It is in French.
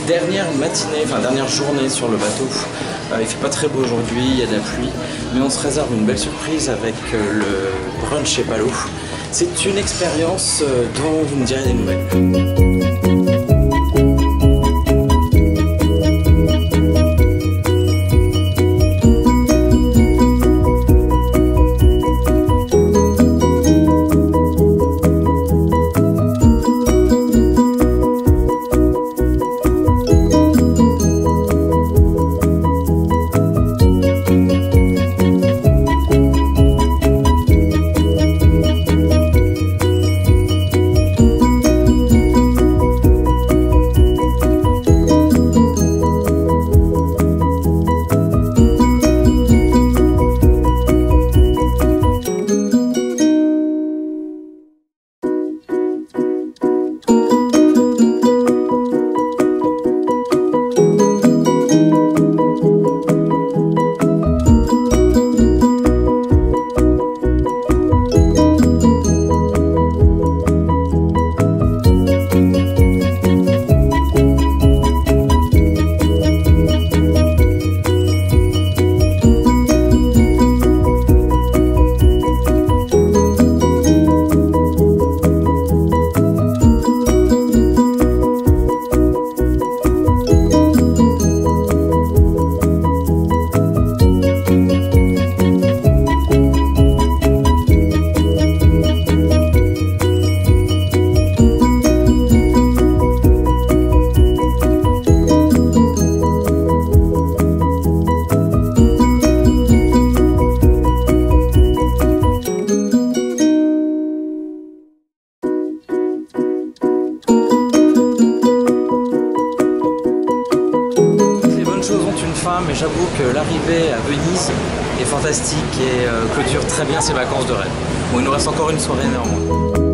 Dernière matinée, enfin dernière journée sur le bateau. Il fait pas très beau aujourd'hui, il y a de la pluie, mais on se réserve une belle surprise avec le brunch chez Palo. C'est une expérience dont vous me direz des nouvelles. Mais j'avoue que l'arrivée à Venise est fantastique et clôture très bien ses vacances de rêve. Bon, il nous reste encore une soirée néanmoins.